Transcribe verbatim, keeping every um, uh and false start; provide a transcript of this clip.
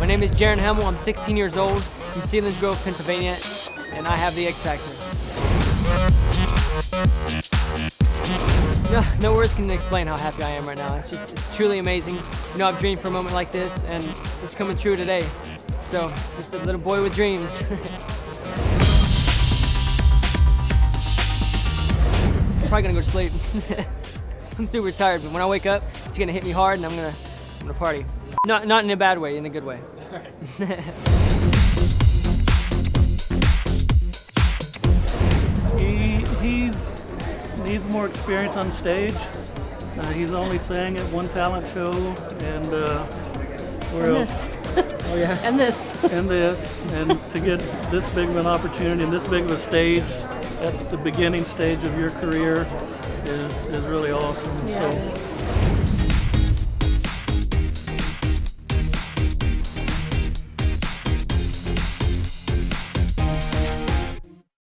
name is Jaron Hamil. I'm sixteen years old from Selinsgrove, Pennsylvania, and I have the X Factor. No, no words can explain how happy I am right now. It's just, it's truly amazing. You know, I've dreamed for a moment like this, and it's coming true today. So, just a little boy with dreams. Probably gonna go to sleep. I'm super tired, but when I wake up, it's gonna hit me hard, and I'm gonna, I'm gonna party. Not, not in a bad way, in a good way. he he's needs more experience on stage. Uh, he's only sang at one talent show, and uh, and this. Oh yeah. And this. and this, and to get this big of an opportunity and this big of a stage at the beginning stage of your career is is really awesome. Yeah. So